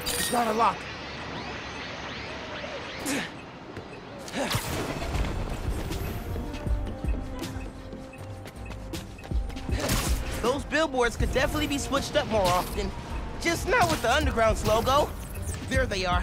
It's not a lock. Those billboards could definitely be switched up more often. Just not with the Underground's logo. There they are.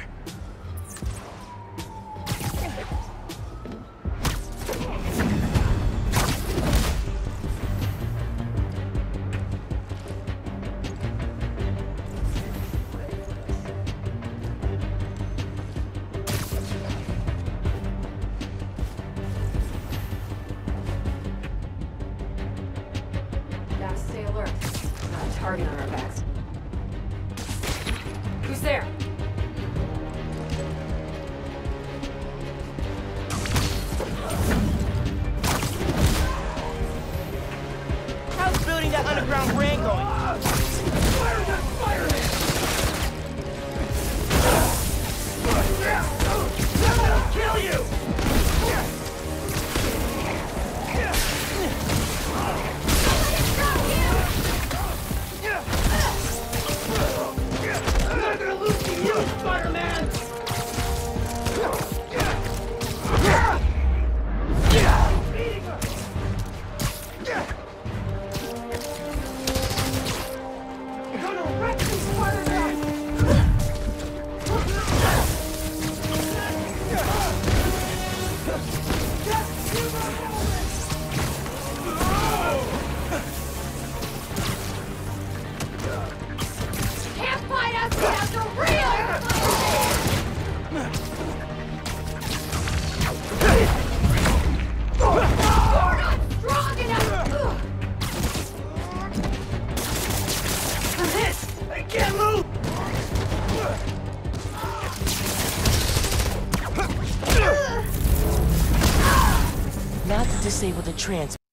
Gotta stay alert. Got a target on our backs. Who's there? How's building that underground brand going? Fire that fireman! I'll kill you! I'm not gonna lose to you, Spider-Man! Gonna wreck you, Spider-Man! Can't fight us without the real! You're not strong enough! I can't move! Not to disable the trans.